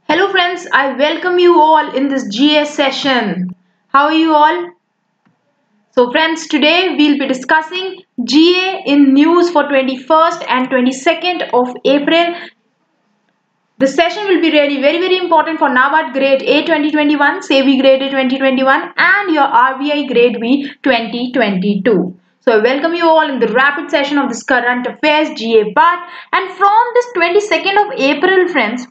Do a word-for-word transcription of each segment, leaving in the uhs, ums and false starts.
Hello friends, I welcome you all in this G S session. How are you all? So friends, today we'll be discussing G A in news for twenty-first and twenty-second of April. The session will be really very very important for NABARD grade A twenty twenty-one, S E B I grade A twenty twenty-one and your R B I grade B twenty twenty-two. So I welcome you all in the rapid session of this current affairs G A part, and from this twenty-second of April friends,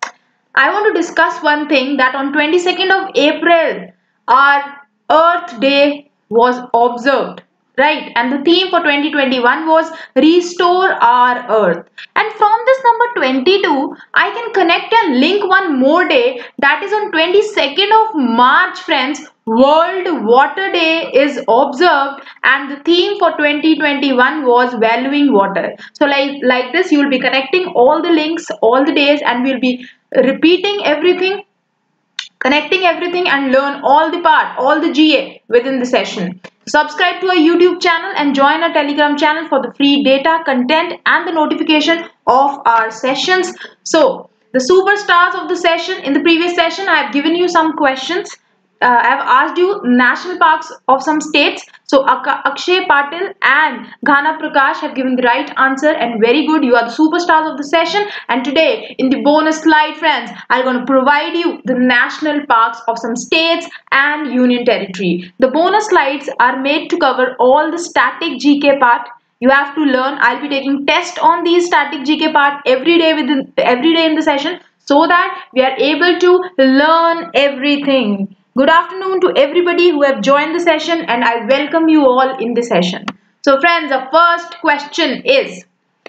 I want to discuss one thing, that on twenty-second of April our Earth Day was observed, right? And the theme for twenty twenty-one was Restore Our Earth. And from this number twenty-two, I can connect and link one more day, that is on twenty-second of March friends. World Water Day is observed and the theme for twenty twenty-one was valuing water. So like, like this you will be connecting all the links, all the days, and we'll be repeating everything, connecting everything and learn all the part, all the G A within the session. Subscribe to our YouTube channel and join our Telegram channel for the free data, content and the notification of our sessions. So the superstars of the session, in the previous session I have given you some questions. Uh, I have asked you national parks of some states. So Akshay Patil and Ghana Prakash have given the right answer, and very good, you are the superstars of the session. And today in the bonus slide friends, I'm going to provide you the national parks of some states and union territory. The bonus slides are made to cover all the static G K part. You have to learn. I'll be taking test on these static G K part every day within every day in the session, so that we are able to learn everything. Good afternoon to everybody who have joined the session, and I welcome you all in the session. So friends, the first question is,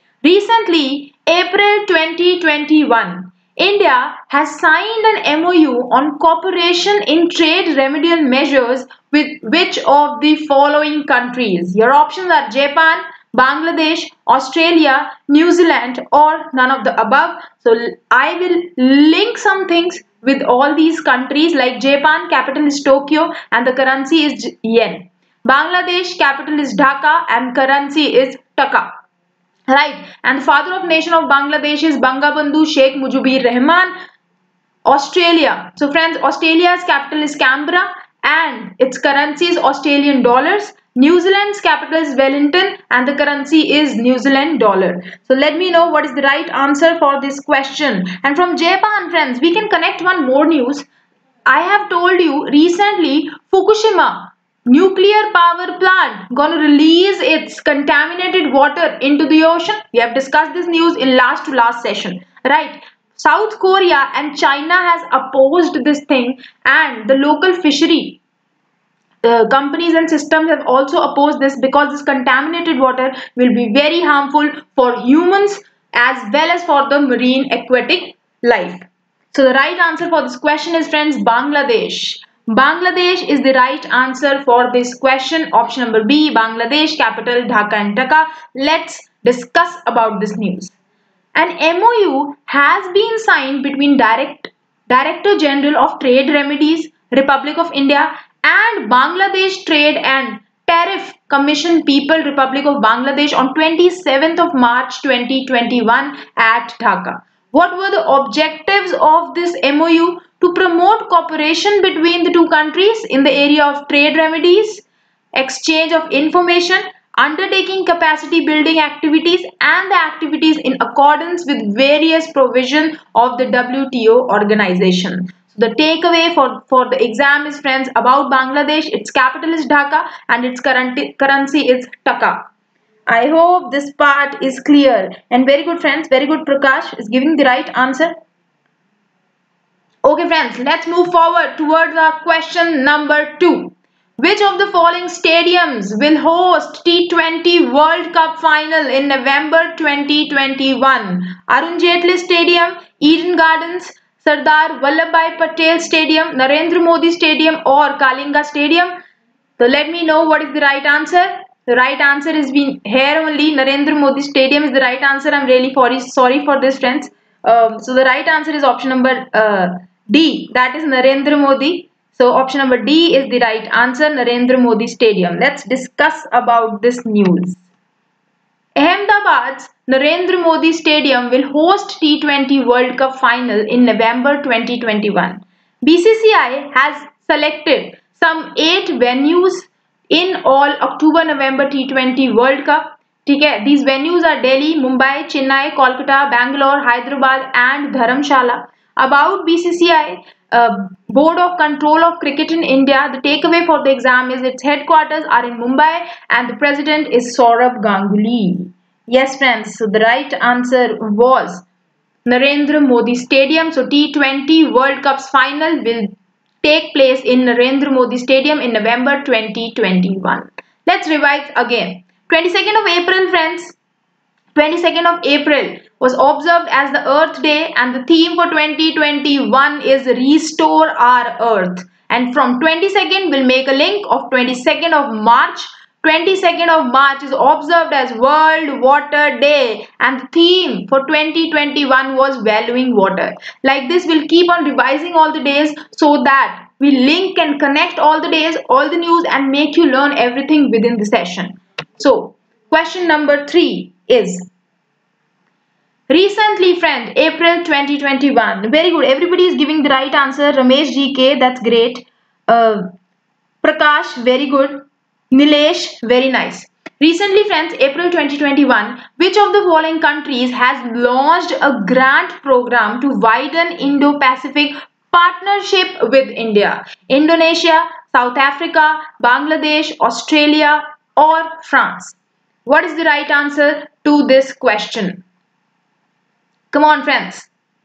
recently April twenty twenty-one, India has signed an M O U on cooperation in trade remedial measures with which of the following countries? Your options are Japan, Bangladesh, Australia, New Zealand, or none of the above. So I will link some things with all these countries, like Japan, capital is Tokyo and the currency is yen. Bangladesh, capital is Dhaka and currency is taka. Right, and the father of nation of Bangladesh is Bangabandhu Sheikh Mujibur Rahman. Australia, so friends, Australia's capital is Canberra and its currency is Australian dollars. New Zealand's capital is Wellington and the currency is New Zealand dollar. So let me know what is the right answer for this question. And from Japan friends, we can connect one more news. I have told you recently Fukushima nuclear power plant gonna release its contaminated water into the ocean. We have discussed this news in last to last session, right? South Korea and China has opposed this thing, and the local fishery uh, companies and systems have also opposed this, because this contaminated water will be very harmful for humans as well as for the marine aquatic life. So the right answer for this question is friends Bangladesh. Bangladesh is the right answer for this question. Option number B, Bangladesh, capital Dhaka and Taka. Let's discuss about this news. An M O U has been signed between Direct, Director General of Trade Remedies, Republic of India, and Bangladesh Trade and Tariff Commission, People Republic of Bangladesh, on twenty-seventh of March twenty twenty-one at Dhaka. What were the objectives of this M O U? To promote cooperation between the two countries in the area of trade remedies, exchange of information, undertaking capacity building activities, and the activities in accordance with various provisions of the W T O organization. So the takeaway for, for the exam is friends about Bangladesh, its capital is Dhaka and its currency is Taka. I hope this part is clear, and very good friends, very good. Prakash is giving the right answer. Okay friends, let's move forward towards our question number two. Which of the following stadiums will host T twenty World Cup final in November twenty twenty-one? Arun Jaitley Stadium, Eden Gardens, Sardar Vallabhbhai Patel Stadium, Narendra Modi Stadium, or Kalinga Stadium? So let me know what is the right answer. The right answer is being here only. Narendra Modi Stadium is the right answer. I'm really sorry for this friends. Um, so the right answer is option number uh, D, that is Narendra Modi. So option number D is the right answer, Narendra Modi Stadium. Let's discuss about this news. Ahmedabad's Narendra Modi Stadium will host T twenty World Cup final in November twenty twenty-one. B C C I has selected some eight venues in all October-November T twenty World Cup. ठीक है, these venues are Delhi, Mumbai, Chennai, Kolkata, Bangalore, Hyderabad and Dharamshala. About B C C I, uh, Board of Control of Cricket in India, the takeaway for the exam is its headquarters are in Mumbai and the president is Saurabh Ganguly. Yes friends, so the right answer was Narendra Modi Stadium. So T twenty World Cup's final will take place in Narendra Modi Stadium in November twenty twenty-one. Let's revise again. twenty-second of April friends, twenty-second of April was observed as the Earth Day and the theme for twenty twenty-one is Restore Our Earth. And from twenty-second we'll make a link of twenty-second of March. twenty-second of March is observed as World Water Day and the theme for twenty twenty-one was Valuing Water. Like this we'll keep on revising all the days so that we link and connect all the days, all the news and make you learn everything within the session. So, question number three is, recently friend, April twenty twenty-one, very good, everybody is giving the right answer. Ramesh G K, that's great. uh, Prakash, very good. Nilesh, very nice. Recently friends, April twenty twenty-one, which of the following countries has launched a grant program to widen Indo-Pacific partnership with India? Indonesia, South Africa, Bangladesh, Australia or France? What is the right answer to this question? Come on friends.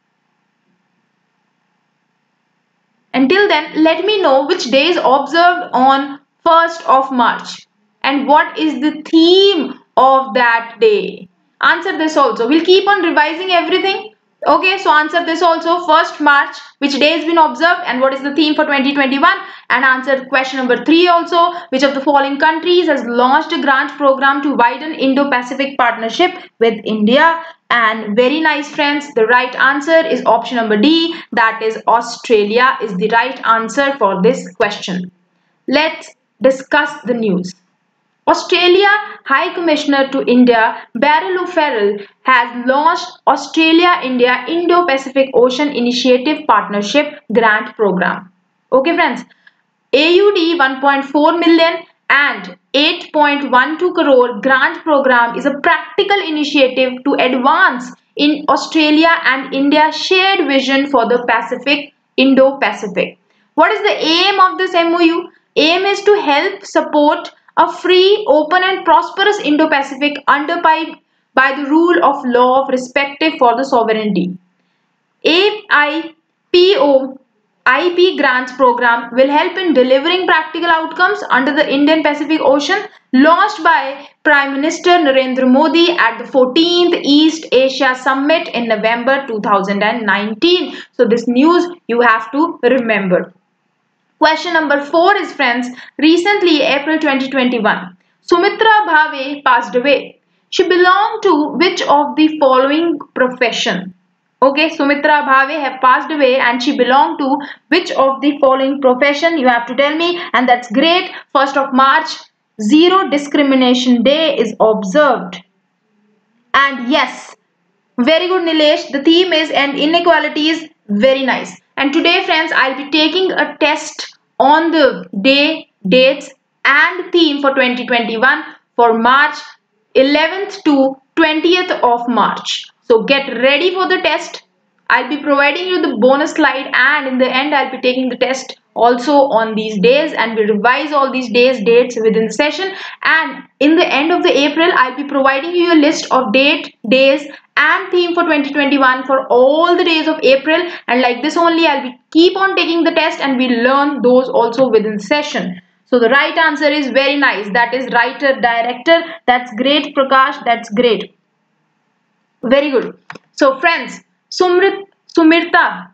Until then, let me know which day is observed on first of March and what is the theme of that day. Answer this also. We'll keep on revising everything. Okay, so answer this also. First March, which day has been observed and what is the theme for twenty twenty-one? And answer question number three also. Which of the following countries has launched a grant program to widen Indo-Pacific partnership with India? And very nice friends, the right answer is option number D, that is Australia is the right answer for this question. Let's discuss the news. Australia High Commissioner to India, Beryl O'Farrell, has launched Australia-India Indo-Pacific Ocean Initiative Partnership Grant Program. Okay friends, A U D one point four million and eight point one two crore grant program is a practical initiative to advance in Australia and India's shared vision for the Pacific, Indo-Pacific. What is the aim of this M O U? Aim is to help support a free, open and prosperous Indo-Pacific underpinned by the rule of law of respective for the sovereignty. A I P O I P grants program will help in delivering practical outcomes under the Indian Pacific Ocean, launched by Prime Minister Narendra Modi at the fourteenth East Asia Summit in November two thousand nineteen. So this news you have to remember. Question number four is friends, recently April twenty twenty-one, Sumitra Bhave passed away. She belonged to which of the following profession? Okay, Sumitra Bhave have passed away and she belonged to which of the following profession? You have to tell me, and that's great. first of March, Zero Discrimination Day is observed. And yes, very good Nilesh, the theme is End Inequalities, very nice. And today friends, I'll be taking a test on the day, dates and theme for twenty twenty-one for March eleventh to twentieth of March. So get ready for the test. I'll be providing you the bonus slide and in the end I'll be taking the test also on these days and we'll revise all these days, dates within the session. And in the end of the April, I'll be providing you a list of date, days and theme for twenty twenty-one for all the days of April. And like this only, I'll be keep on taking the test and we'll learn those also within the session. So the right answer is very nice. That is writer, director. That's great, Prakash. That's great. Very good. So friends, Sumrit, Sumirta,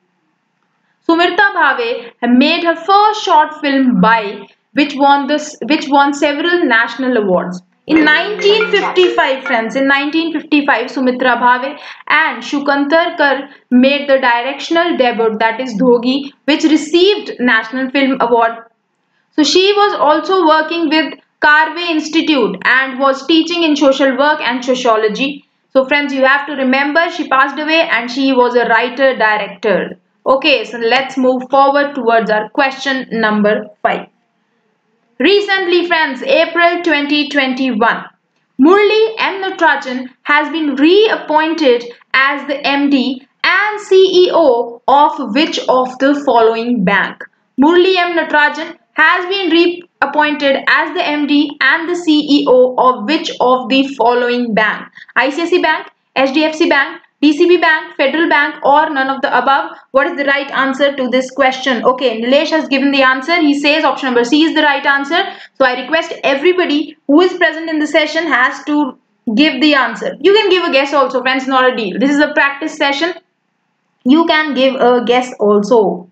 Sumirta Bhave made her first short film by which won this, which won several national awards. In nineteen fifty-five, friends, in nineteen fifty-five, Sumitra Bhave and Shukantar Kar made the directional debut, that is Dhogi, which received National Film Award. So she was also working with Carvey Institute and was teaching in social work and sociology. So friends, you have to remember she passed away and she was a writer director. Okay, so let's move forward towards our question number five. Recently friends, April twenty twenty-one, Murli M. Natarajan has been reappointed as the M D and C E O of which of the following bank? Murli M. Natarajan has been reappointed as the M D and the C E O of which of the following bank? I C I C I Bank, H D F C Bank, D C B Bank, Federal Bank, or none of the above? What is the right answer to this question? Okay, Nilesh has given the answer. He says option number C is the right answer. So I request everybody who is present in the session has to give the answer. You can give a guess also, friends, not a deal. This is a practice session. You can give a guess also.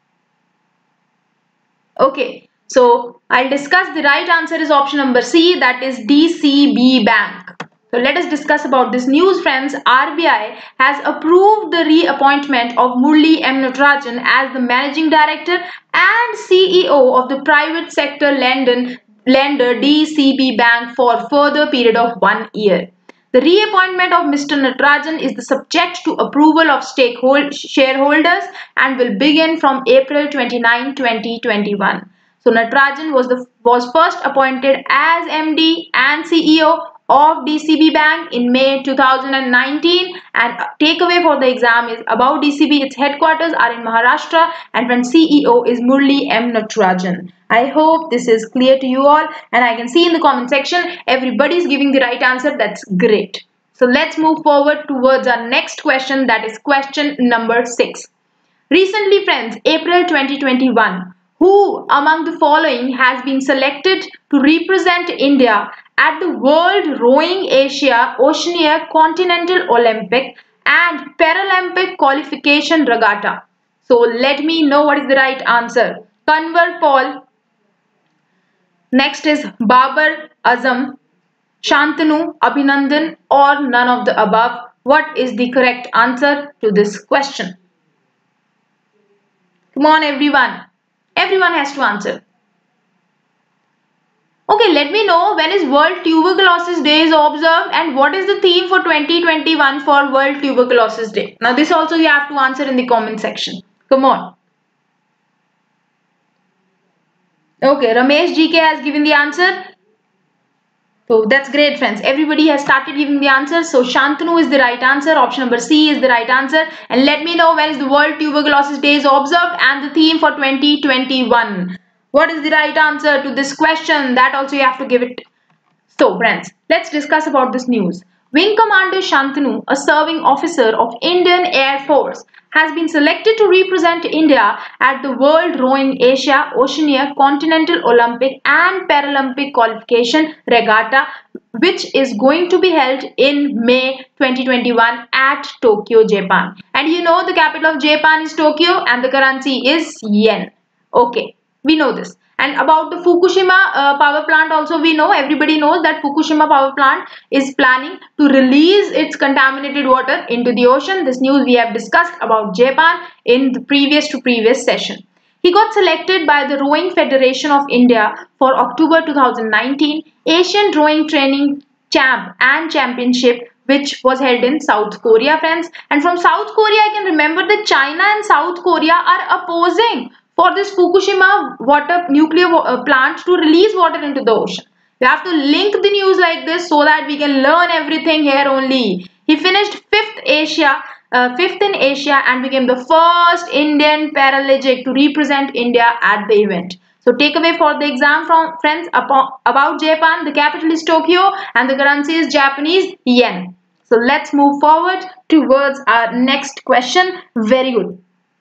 Okay, so I'll discuss. The right answer is option number C, that is D C B Bank. So let us discuss about this news, friends. R B I has approved the reappointment of Murli M. Natarajan as the Managing Director and C E O of the private sector lender, lender D C B Bank for further period of one year. The reappointment of Mister Natarajan is the subject to approval of stakeholders, shareholders and will begin from April twenty-ninth, twenty twenty-one. So Natarajan was the was first appointed as M D and C E O of D C B Bank in May two thousand nineteen, and takeaway for the exam is about D C B. Its headquarters are in Maharashtra and when C E O is Murli M. Natarajan. I hope this is clear to you all, and I can see in the comment section everybody is giving the right answer. That's great. So let's move forward towards our next question, that is question number six. Recently friends, April twenty twenty-one, who among the following has been selected to represent India at the World Rowing Asia Oceania Continental Olympic and Paralympic Qualification Regatta? So let me know what is the right answer. Kanwar Paul, next is Babar Azam, Shantanu Abhinandan, or none of the above? What is the correct answer to this question? Come on everyone. Everyone has to answer. Okay, let me know when is World Tuberculosis Day is observed and what is the theme for twenty twenty-one for World Tuberculosis Day. Now this also you have to answer in the comment section. Come on. Okay, Ramesh G K has given the answer. So that's great friends. Everybody has started giving the answer. So Shantanu is the right answer. Option number C is the right answer. And let me know when is the World Tuberculosis Day is observed and the theme for twenty twenty-one. What is the right answer to this question? That also you have to give it. So friends, let's discuss about this news. Wing Commander Shantanu, a serving officer of Indian Air Force, has been selected to represent India at the World Rowing Asia Oceania Continental Olympic and Paralympic Qualification Regatta, which is going to be held in May twenty twenty-one at Tokyo, Japan. And you know the capital of Japan is Tokyo and the currency is yen. Okay, we know this. And about the Fukushima uh, power plant also we know, everybody knows that Fukushima power plant is planning to release its contaminated water into the ocean. This news we have discussed about Japan in the previous to previous session. He got selected by the Rowing Federation of India for October two thousand nineteen Asian Rowing Training Champ and Championship, which was held in South Korea, friends. And from South Korea I can remember that China and South Korea are opposing for this Fukushima water nuclear plant to release water into the ocean. You have to link the news like this so that we can learn everything here only. He finished fifth Asia, uh, fifth in Asia and became the first Indian Paralympic to represent India at the event. So takeaway for the exam from friends about Japan, the capital is Tokyo and the currency is Japanese yen. So let's move forward towards our next question. Very good.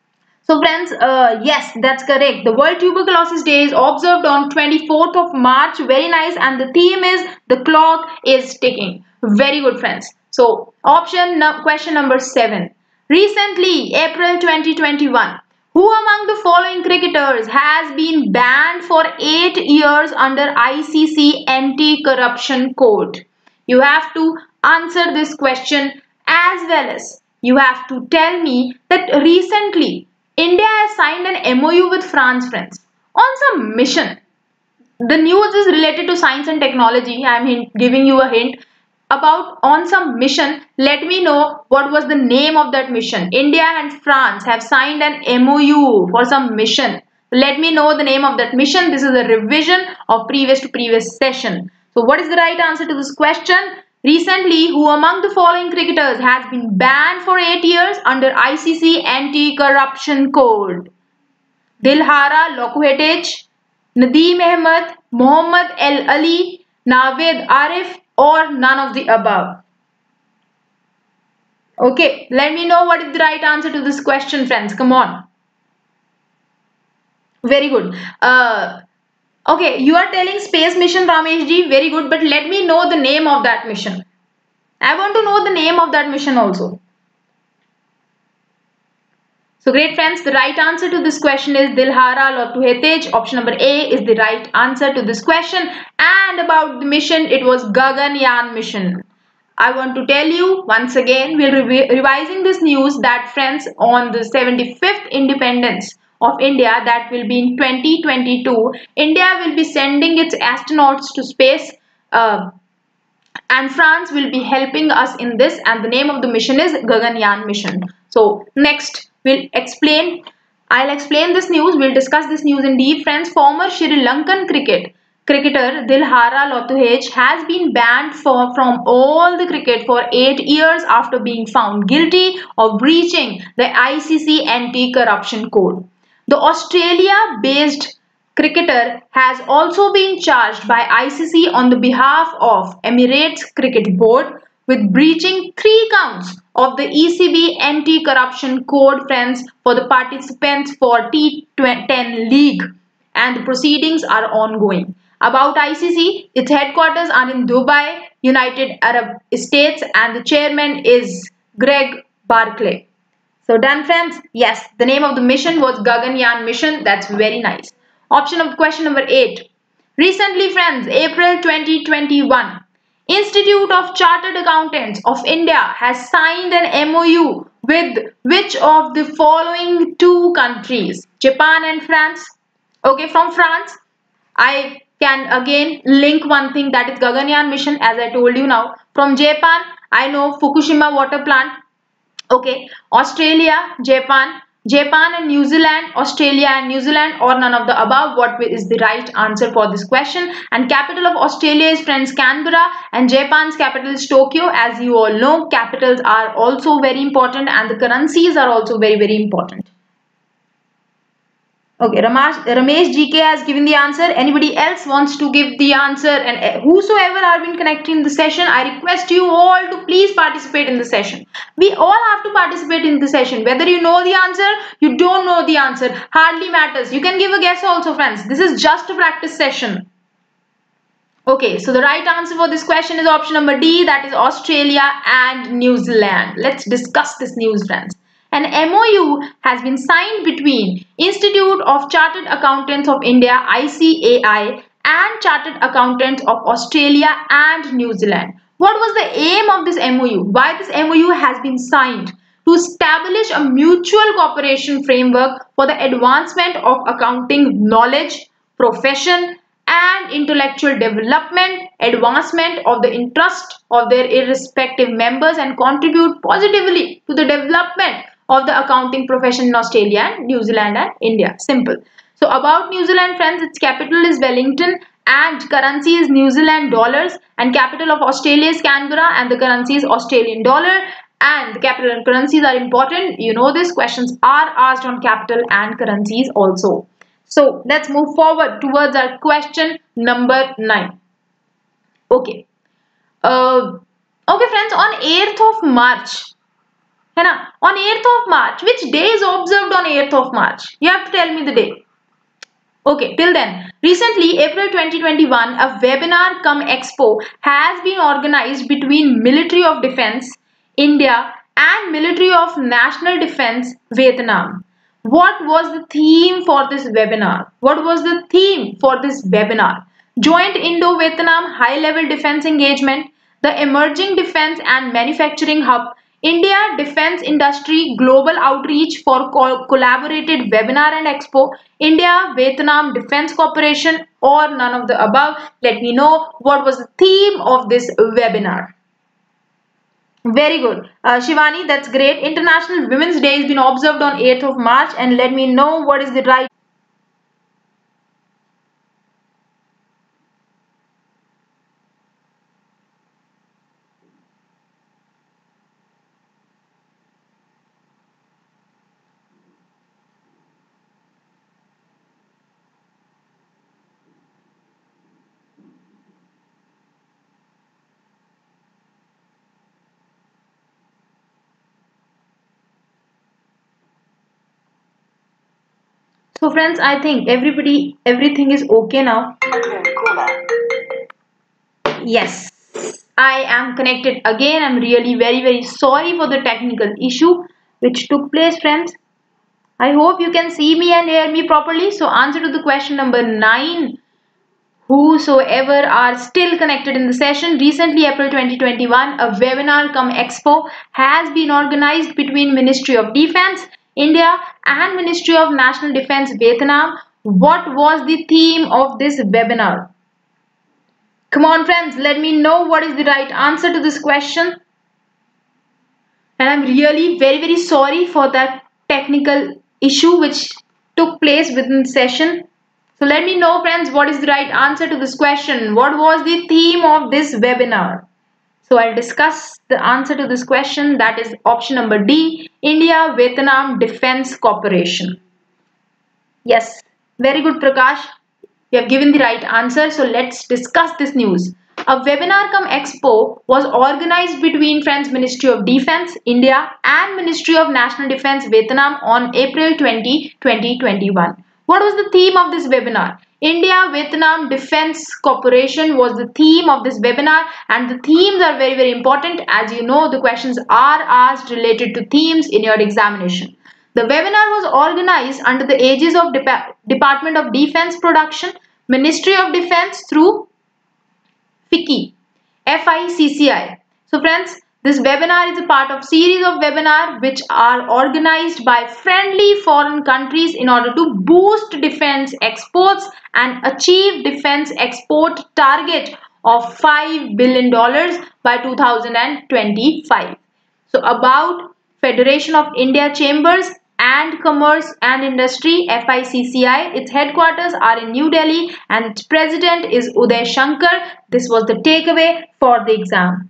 So friends, uh, yes, that's correct. The World Tuberculosis Day is observed on twenty-fourth of March. Very nice. And the theme is the clock is ticking. Very good, friends. So option no, question number seven. Recently, April twenty twenty-one, who among the following cricketers has been banned for eight years under I C C Anti-Corruption Code? You have to answer this question as well as you have to tell me that recently India has signed an M O U with France, friends, on some mission. the news is related to science and technology. I am hint, giving you a hint about on some mission. Let me know what was the name of that mission. India and France have signed an M O U for some mission. Let me know the name of that mission. This is a revision of previous to previous session. So what is the right answer to this question? Recently, who among the following cricketers has been banned for eight years under I C C Anti-Corruption Code? Dilhara Lokhuetej, Nadeem Ahmed, Mohammad El Ali, Naveed Arif, or none of the above? Okay, let me know what is the right answer to this question, friends. Come on. Very good. Uh, okay, you are telling space mission, Ramesh ji. Very good, but let me know the name of that mission. I want to know the name of that mission also. So great friends, the right answer to this question is Dilhara Lokhuetej. Option number A is the right answer to this question. And about the mission, it was Gaganyaan mission. I want to tell you once again, we're re revising this news that friends, on the seventy-fifth independence of India, that will be in twenty twenty-two, India will be sending its astronauts to space, uh, and France will be helping us in this, and the name of the mission is Gaganyaan mission. So next we'll explain, I'll explain this news, we'll discuss this news in deep, friends. Former Sri Lankan cricket cricketer Dilhara Lokhuetej has been banned for, from all the cricket for eight years after being found guilty of breaching the I C C Anti-Corruption Code. The Australia-based cricketer has also been charged by I C C on the behalf of Emirates Cricket Board with breaching three counts of the E C B Anti-Corruption Code, friends, for the participants for T ten League, and the proceedings are ongoing. About I C C, its headquarters are in Dubai, United Arab States, and the chairman is Greg Barclay. So done, friends. Yes, the name of the mission was Gaganyaan mission. That's very nice. Option of question number eight. Recently, friends, April twenty twenty-one, Institute of Chartered Accountants of India has signed an M O U with which of the following two countries? Japan and France. Okay, from France, I can again link one thing, that is Gaganyaan mission, as I told you now. From Japan, I know Fukushima water plant. Okay, Australia, Japan, Japan and New Zealand, Australia and New Zealand, or none of the above. What is the right answer for this question? And capital of Australia is, friends, Canberra, and Japan's capital is Tokyo. As you all know, capitals are also very important, and the currencies are also very very important. Okay, Ramesh, Ramesh G K has given the answer. Anybody else wants to give the answer? And whosoever have been connecting the session, I request you all to please participate in the session. We all have to participate in the session. Whether you know the answer, you don't know the answer, hardly matters. You can give a guess also, friends. This is just a practice session. Okay, so the right answer for this question is option number D, that is Australia and New Zealand. Let's discuss this news, friends. An M O U has been signed between Institute of Chartered Accountants of India I C A I and Chartered Accountants of Australia and New Zealand. What was the aim of this M O U? Why this M O U has been signed? To establish a mutual cooperation framework for the advancement of accounting knowledge, profession, and intellectual development, advancement of the interest of their irrespective members, and contribute positively to the development of the accounting profession in Australia, New Zealand and India. Simple. So about New Zealand, friends, its capital is Wellington and currency is New Zealand dollars, and capital of Australia is Canberra and the currency is Australian dollar, and the capital and currencies are important. You know this, questions are asked on capital and currencies also. So let's move forward towards our question number nine. Okay. Uh, okay friends, on eighth of March, Hena, on eighth of March, which day is observed on eighth of March? You have to tell me the day. Okay, till then, recently, April twenty twenty-one, a webinar cum expo has been organized between Military of Defense, India and Military of National Defense, Vietnam. What was the theme for this webinar? What was the theme for this webinar? Joint Indo-Vietnam High-Level Defense Engagement, the Emerging Defense and Manufacturing Hub, India Defense Industry Global Outreach for co Collaborated Webinar and Expo, India Vietnam Defense Cooperation, or none of the above. Let me know what was the theme of this webinar. Very good. Uh, Shivani, that's great. International Women's Day has been observed on eighth of March, and let me know what is the right. So friends, I think everybody, everything is okay now. Yes, I am connected again. I'm really very, very sorry for the technical issue which took place, friends. I hope you can see me and hear me properly. So answer to the question number nine. Whosoever are still connected in the session, recently April twenty twenty-one, a webinar come expo has been organized between Ministry of Defense India and Ministry of National Defense Vietnam. What was the theme of this webinar? Come on friends, let me know what is the right answer to this question. And I'm really very very sorry for that technical issue which took place within the session. So let me know friends what is the right answer to this question. What was the theme of this webinar? So I'll discuss the answer to this question, that is option number D, India Vietnam Defense Cooperation. Yes, very good Prakash. You have given the right answer. So let's discuss this news. A webinar cum expo was organized between friends Ministry of Defense India and Ministry of National Defense Vietnam on April twentieth twenty twenty-one. What was the theme of this webinar? India Vietnam Defense Cooperation was the theme of this webinar, and the themes are very very important. As you know, the questions are asked related to themes in your examination. The webinar was organized under the aegis of Dep Department of Defense Production, Ministry of Defense through F I C I, F I C C I. So friends, this webinar is a part of series of webinars which are organized by friendly foreign countries in order to boost defense exports and achieve defense export target of five billion dollars by two thousand twenty-five. So about Federation of India Chambers and Commerce and Industry, F I C C I. Its headquarters are in New Delhi and its president is Uday Shankar. This was the takeaway for the exam.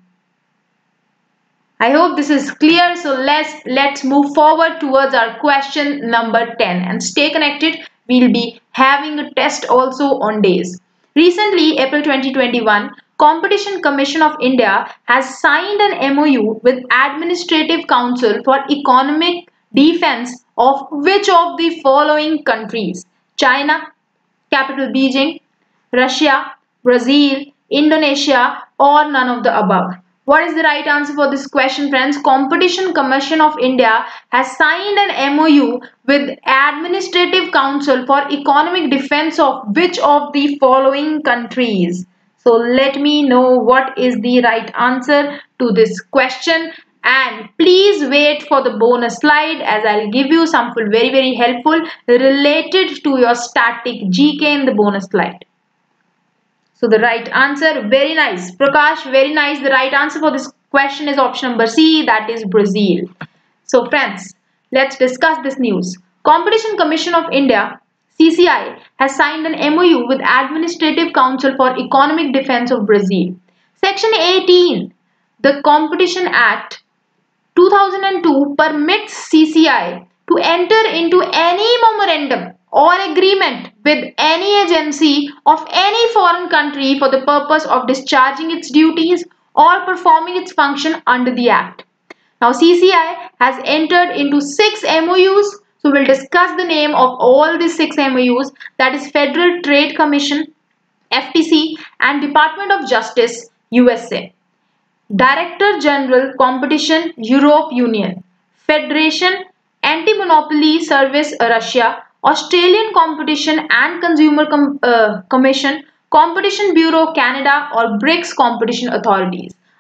I hope this is clear. So let's let's move forward towards our question number ten and stay connected. We'll be having a test also on days. Recently, April twenty twenty-one, Competition Commission of India has signed an M O U with Administrative Council for Economic Defense of which of the following countries? China, capital Beijing, Russia, Brazil, Indonesia, or none of the above. What is the right answer for this question, friends? Competition Commission of India has signed an M O U with Administrative Council for Economic Defense of which of the following countries? So let me know what is the right answer to this question. And please wait for the bonus slide as I'll give you something very very helpful related to your static G K in the bonus slide. So the right answer, very nice. Prakash, very nice. The right answer for this question is option number C, that is Brazil. So friends, let's discuss this news. Competition Commission of India, C C I, has signed an M O U with Administrative Council for Economic Defense of Brazil. Section eighteen, the Competition Act two thousand two permits C C I to enter into any memorandum or agreement with any agency of any foreign country for the purpose of discharging its duties or performing its function under the Act. Now C C I has entered into six M O Us. So we'll discuss the name of all these six M O Us, that is Federal Trade Commission, F T C, and Department of Justice, U S A. Director General Competition, Europe Union, Federation Anti-Monopoly Service, Russia, Australian Competition and Consumer Com uh, Commission, Competition Bureau, Canada, or BRICS competition authorities.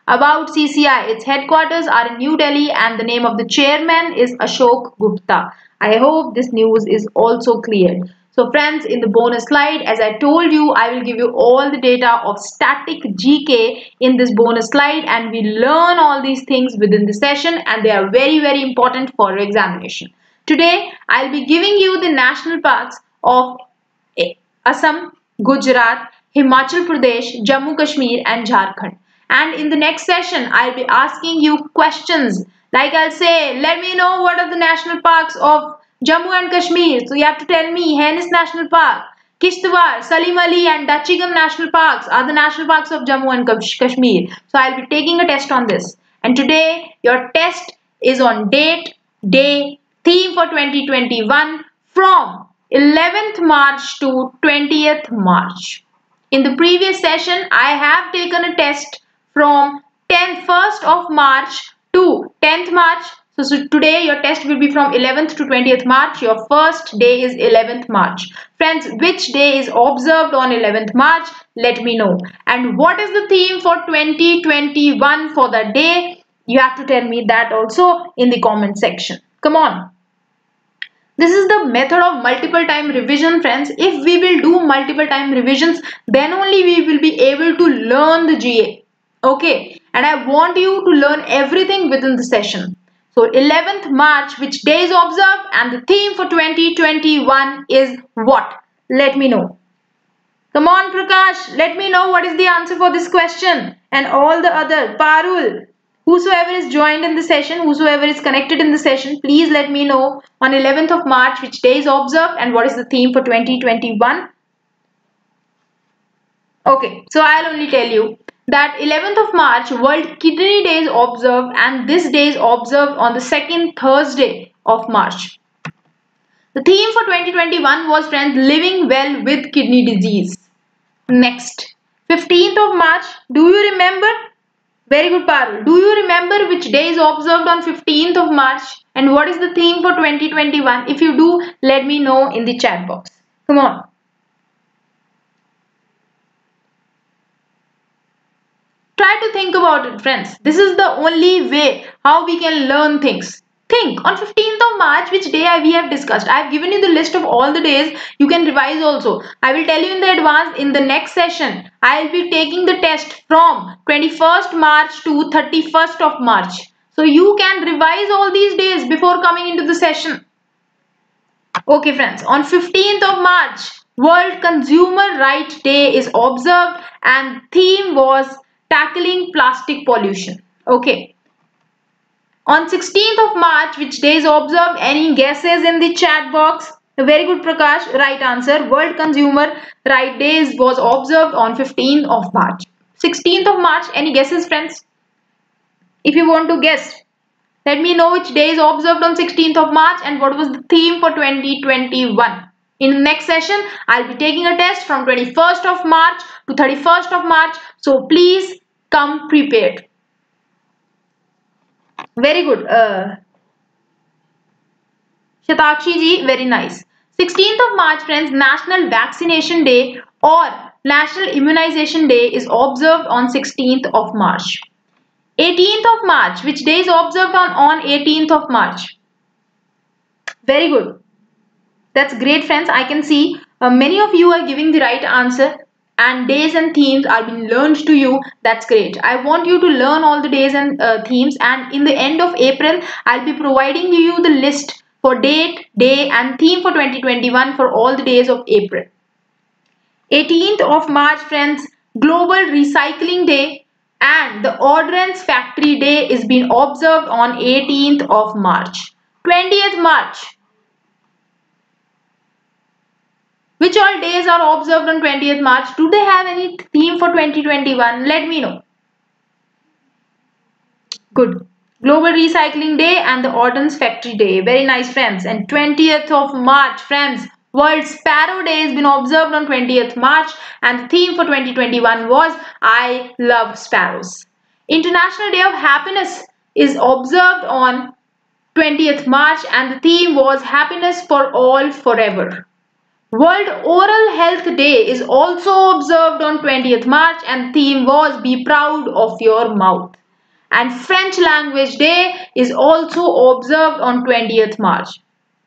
About C C I, its headquarters are in New Delhi and the name of the chairman is Ashok Gupta. I hope this news is also cleared. So friends, in the bonus slide, as I told you, I will give you all the data of static G K in this bonus slide, and we learn all these things within the session, and they are very very important for your examination. Today, I'll be giving you the national parks of Assam, Gujarat, Himachal Pradesh, Jammu Kashmir and Jharkhand. And in the next session, I'll be asking you questions. Like I'll say, let me know what are the national parks of Jammu and Kashmir. So you have to tell me Hennis National Park, Kishtwar, Salim Ali and Dachigam National Parks are the national parks of Jammu and Kashmir. So I'll be taking a test on this. And today your test is on date, day, theme for twenty twenty-one from eleventh March to twentieth March. In the previous session, I have taken a test from tenth, first of March to tenth March. So, so today your test will be from eleventh to twentieth March. Your first day is eleventh March. Friends, which day is observed on eleventh March? Let me know. And what is the theme for twenty twenty-one for the day? You have to tell me that also in the comment section. Come on. This is the method of multiple time revision, friends. If we will do multiple time revisions, then only we will be able to learn the G A. Okay. And I want you to learn everything within the session. So eleventh March, which day is observed, and the theme for twenty twenty-one is what? Let me know. Come on, Prakash. Let me know what is the answer for this question. And all the other. Parul. Whosoever is joined in the session, whosoever is connected in the session, please let me know on eleventh of March which day is observed and what is the theme for twenty twenty-one. Okay, so I'll only tell you that eleventh of March World Kidney Day is observed, and this day is observed on the second Thursday of March. The theme for twenty twenty-one was, friends, living well with kidney disease. Next, fifteenth of March, do you remember? Very good, Parul. Do you remember which day is observed on fifteenth of March and what is the theme for twenty twenty-one? If you do, let me know in the chat box. Come on. Try to think about it, friends. This is the only way how we can learn things. Think on fifteenth of March which day we have discussed. I have given you the list of all the days. You can revise also. I will tell you in the advance in the next session. I will be taking the test from twenty-first March to thirty-first of March. So you can revise all these days before coming into the session. Okay, friends. On fifteenth of March, World Consumer Rights Day is observed and theme was tackling plastic pollution. Okay. On sixteenth of March, which day is observed? Any guesses in the chat box? Very good, Prakash. Right answer. World Consumer Rights Day was observed on fifteenth of March. sixteenth of March. Any guesses, friends? If you want to guess, let me know which day is observed on sixteenth of March and what was the theme for twenty twenty-one. In the next session, I'll be taking a test from twenty-first of March to thirty-first of March. So please come prepared. Very good. Uh, Shatakshi ji, very nice. sixteenth of March, friends, National Vaccination Day or National Immunization Day is observed on sixteenth of March. eighteenth of March, which day is observed on, on eighteenth of March? Very good. That's great, friends. I can see uh, many of you are giving the right answer. And days and themes are being learned to you. That's great. I want you to learn all the days and uh, themes, and in the end of April I'll be providing you the list for date, day and theme for twenty twenty-one for all the days of April. eighteenth of March, friends, Global Recycling Day and the Ordnance Factory Day is being observed on eighteenth of March. twentieth March. Which all days are observed on twentieth March? Do they have any theme for twenty twenty-one? Let me know. Good. Global Recycling Day and the Ordnance Factory Day. Very nice, friends. And twentieth of March, friends, World Sparrow Day has been observed on twentieth March and the theme for twenty twenty-one was I Love Sparrows. International Day of Happiness is observed on twentieth March and the theme was Happiness for All Forever. World Oral Health Day is also observed on twentieth March and theme was Be Proud of Your Mouth. And French Language Day is also observed on twentieth March.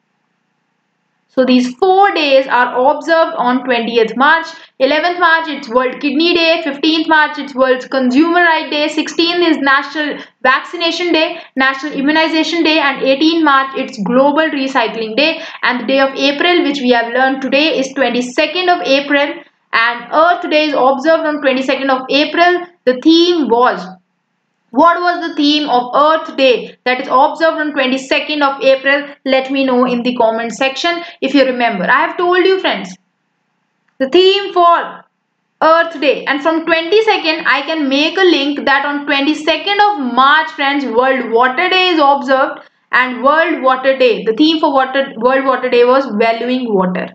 So these four days are observed on twentieth March. eleventh March it's World Kidney Day, fifteenth March it's World Consumer Right Day, sixteenth is National Vaccination Day, National Immunization Day, and eighteenth March it's Global Recycling Day. And the day of April, which we have learned today, is twenty-second of April, and Earth Day is observed on twenty-second of April. The theme was, what was the theme of Earth Day that is observed on twenty-second of April? Let me know in the comment section if you remember. I have told you, friends, the theme for Earth Day, and from twenty-second I can make a link that on twenty-second of March, friends, World Water Day is observed, and World Water Day, the theme for water, World Water Day was valuing water.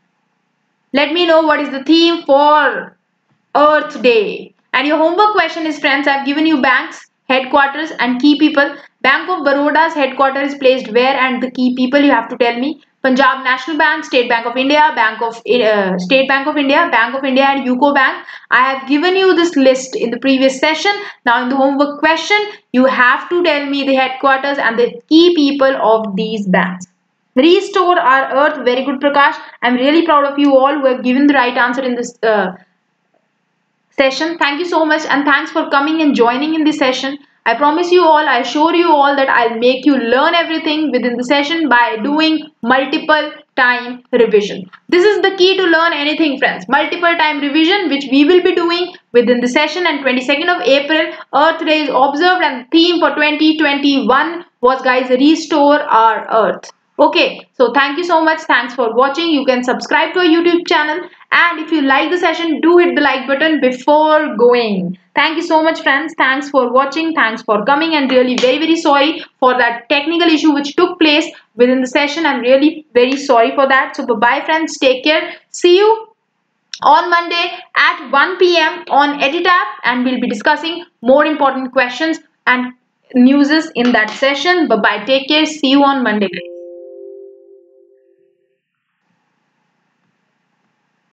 Let me know what is the theme for Earth Day. And your homework question is, friends, I have given you banks, headquarters and key people. Bank of Baroda's headquarters is placed where, and the key people you have to tell me. Punjab National Bank, State Bank of India, Bank of uh, State Bank of India, Bank of India and UCO Bank. I have given you this list in the previous session. Now in the homework question, you have to tell me the headquarters and the key people of these banks. Restore our earth. Very good, Prakash. I'm really proud of you all who have given the right answer in this uh, session. Thank you so much, and thanks for coming and joining in this session. I promise you all, I assure you all that I'll make you learn everything within the session by doing multiple time revision. This is the key to learn anything, friends. Multiple time revision, which we will be doing within the session. And twenty-second of April, Earth Day is observed, and the theme for twenty twenty-one was, guys, restore our earth. Okay, so thank you so much. Thanks for watching. You can subscribe to our YouTube channel, and if you like the session, do hit the like button before going. Thank you so much, friends. Thanks for watching. Thanks for coming, and really very very sorry for that technical issue which took place within the session. I'm really very sorry for that. So bye bye, friends. Take care. See you on Monday at one P M on EditApp, and we'll be discussing more important questions and newses in that session. Bye bye. Take care. See you on Monday.